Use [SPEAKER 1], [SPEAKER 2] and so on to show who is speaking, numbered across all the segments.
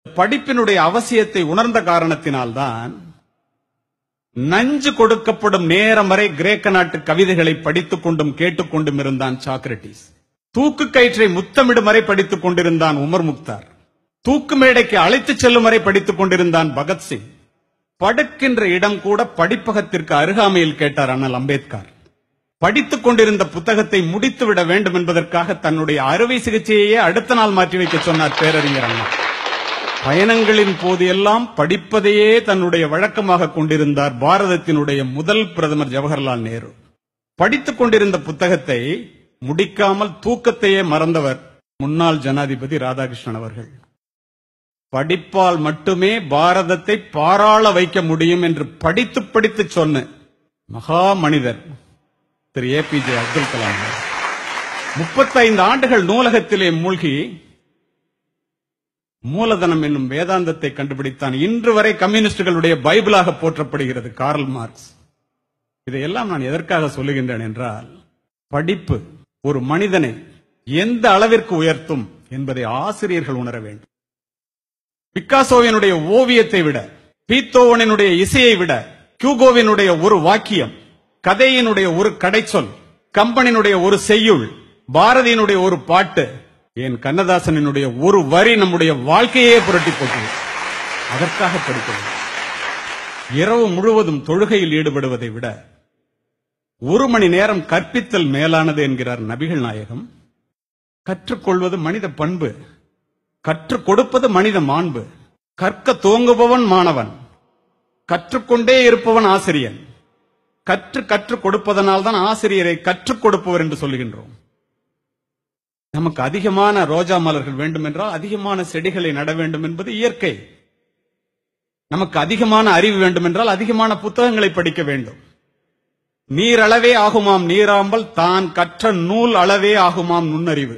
[SPEAKER 1] படிப்பினுடைய அவசியத்தை உணர்ந்த காரணத்தினால்தான் நஞ்சு கொடுக்கப்படும் நேரம் வரை கிரேக்க நாட்டு கவிதைகளை படித்துக் கொண்டும் கேட்டுக்கொண்டும் இருந்தான் சாக்ரட்டிஸ். தூக்கு கயிற்றை முத்தமிடும் வரை படித்துக் கொண்டிருந்தான் உமர் முக்தார். தூக்கு மேடைக்கு அழைத்துச் செல்லும் வரை படித்துக் கொண்டிருந்தான் பகத்சிங். படுக்கின்ற இடம் கூட படிப்பகத்திற்கு அருகாமையில் கேட்டார் அண்ணல் அம்பேத்கர். படித்துக் கொண்டிருந்த புத்தகத்தை முடித்துவிட வேண்டும் என்பதற்காக தன்னுடைய அறுவை சிகிச்சையே அடுத்த நாள் மாற்றி வைக்க சொன்னார் பேரறிஞர் அண்ணா. பயணங்களின் போது எல்லாம் படிப்பதையே தன்னுடைய வழக்கமாக கொண்டிருந்தார் பாரதத்தினுடைய முதல் பிரதமர் ஜவஹர்லால் நேரு. படித்துக் கொண்டிருந்த புத்தகத்தை முடிக்காமல் தூக்கத்தையே மறந்தவர் முன்னாள் ஜனாதிபதி ராதாகிருஷ்ணன் அவர்கள். படிப்பால் மட்டுமே பாரதத்தை பாராள வைக்க முடியும் என்று படித்து படித்து சொன்ன மகா மனிதர் திரு ஏபிஜே அப்துல் கலாம். 35 ஆண்டுகள் நூலகத்திலே மூழ்கி மூலதனம் என்னும் வேதாந்தத்தை கண்டுபிடித்தான். இன்று வரை கம்யூனிஸ்டுகளுடைய பைபிளாக போற்றப்படுகிறது கார்ல் மார்க்ஸ். இதையெல்லாம் நான் எதற்காக சொல்லுகின்றேன் என்றால், படிப்பு ஒரு மனிதனை எந்த அளவிற்கு உயர்த்தும் என்பதை ஆசிரியர்கள் உணர வேண்டும். பிக்காசோவினுடைய ஓவியத்தை விட, பீத்தோவனினுடைய இசையை விட, கியூகோவினுடைய ஒரு வாக்கியம், கதையினுடைய ஒரு கடைச்சொல், கம்பனினுடைய ஒரு செய்யுள், பாரதியினுடைய ஒரு பாட்டு, என் கண்ணதாசனினுடைய ஒரு வரி நம்முடைய வாழ்க்கையே புரட்டி போட்டது. அதற்காக படிக்கிறது. இரவு முழுவதும் தொழுகையில் ஈடுபடுவதை விட 1 மணி நேரம் கற்பித்தல் மேலானது என்கிறார் நபிகள் நாயகம். கற்றுக்கொள்வது மனித பண்பு, கற்றுக் கொடுப்பது மனித மாண்பு. கற்க துவங்குபவன் மாணவன், கற்றுக்கொண்டே இருப்பவன் ஆசிரியன். கற்றுக் கொடுப்பதனால் தான் ஆசிரியரை கற்றுக் கொடுப்பவர் என்று சொல்லுகின்றோம். நமக்கு அதிகமான ரோஜா மலர்கள் வேண்டும் என்றால் அதிகமான செடிகளை நட வேண்டும் என்பது இயற்கை. நமக்கு அதிகமான அறிவு வேண்டும் என்றால் அதிகமான புத்தகங்களை படிக்க வேண்டும். நீர் அளவே ஆகுமாம் நீராம்பல், தான் கற்ற நூல் அளவே ஆகுமாம் நுண்ணறிவு.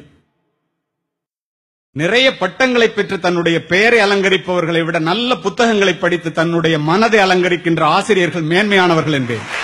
[SPEAKER 1] நிறைய பட்டங்களை பெற்று தன்னுடைய பெயரை அலங்கரிப்பவர்களை விட நல்ல புத்தகங்களை படித்து தன்னுடைய மனதை அலங்கரிக்கின்ற ஆசிரியர்கள் மேன்மையானவர்கள் என்பேன்.